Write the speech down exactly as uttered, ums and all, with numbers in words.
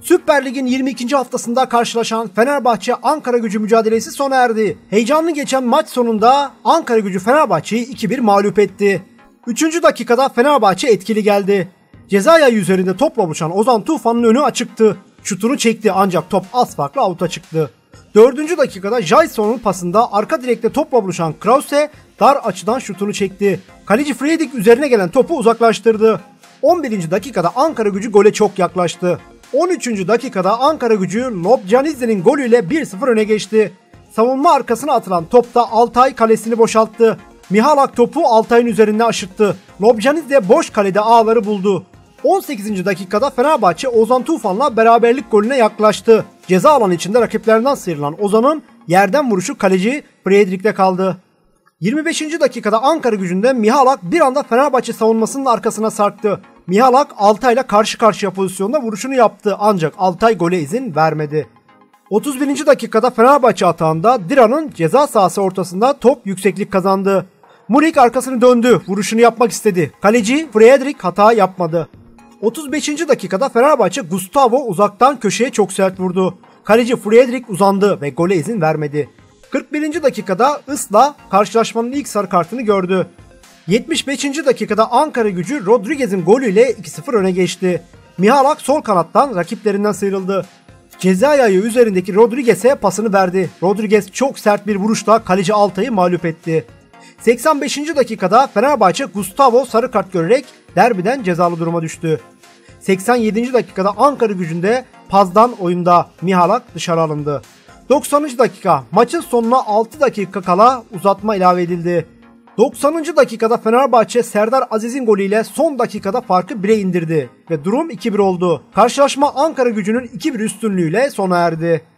Süper Lig'in yirmi ikinci haftasında karşılaşan Fenerbahçe Ankaragücü mücadelesi sona erdi. Heyecanlı geçen maç sonunda Ankaragücü Fenerbahçe'yi iki bir mağlup etti. üçüncü dakikada Fenerbahçe etkili geldi. Ceza yayı üzerinde topla buluşan Ozan Tufan'ın önü açıktı. Şutunu çekti ancak top az farklı avuta çıktı. dördüncü dakikada Jayson'un pasında arka direkte topla buluşan Krause dar açıdan şutunu çekti. Kaleci Friedrich üzerine gelen topu uzaklaştırdı. on birinci dakikada Ankaragücü gole çok yaklaştı. on üçüncü dakikada Ankaragücü Lobjanidze'nin golüyle bir sıfır öne geçti. Savunma arkasına atılan topta Altay kalesini boşalttı. Mihalak topu Altay'ın üzerine aşırttı. Lobjanidze boş kalede ağları buldu. on sekizinci dakikada Fenerbahçe Ozan Tufan'la beraberlik golüne yaklaştı. Ceza alanı içinde rakiplerinden sıyrılan Ozan'ın yerden vuruşu kaleci Friedrich'te kaldı. yirmi beşinci dakikada Ankaragücü'nde Mihalak bir anda Fenerbahçe savunmasının arkasına sarktı. Mihalak Altay'la karşı karşıya pozisyonda vuruşunu yaptı ancak Altay gole izin vermedi. otuz birinci dakikada Fenerbahçe atağında Dira'nın ceza sahası ortasında top yükseklik kazandı. Murik arkasını döndü, vuruşunu yapmak istedi. Kaleci Friedrich hata yapmadı. otuz beşinci dakikada Fenerbahçe Gustavo uzaktan köşeye çok sert vurdu. Kaleci Friedrich uzandı ve gole izin vermedi. kırk birinci dakikada Isla karşılaşmanın ilk sarı kartını gördü. yetmiş beşinci dakikada Ankaragücü Rodriguez'in golüyle iki sıfır öne geçti. Mihalak sol kanattan rakiplerinden sıyrıldı. Ceza yayı üzerindeki Rodriguez'e pasını verdi. Rodriguez çok sert bir vuruşla kaleci Altay'ı mağlup etti. seksen beşinci dakikada Fenerbahçe Gustavo sarı kart görerek derbiden cezalı duruma düştü. seksen yedinci dakikada Ankaragücü'nde Paz'dan oyunda Mihalak dışarı alındı. doksanıncı dakika maçın sonuna altı dakika kala uzatma ilave edildi. doksanıncı dakikada Fenerbahçe Serdar Aziz'in golüyle son dakikada farkı bire indirdi ve durum iki bir oldu. Karşılaşma Ankaragücü'nün iki bir üstünlüğüyle sona erdi.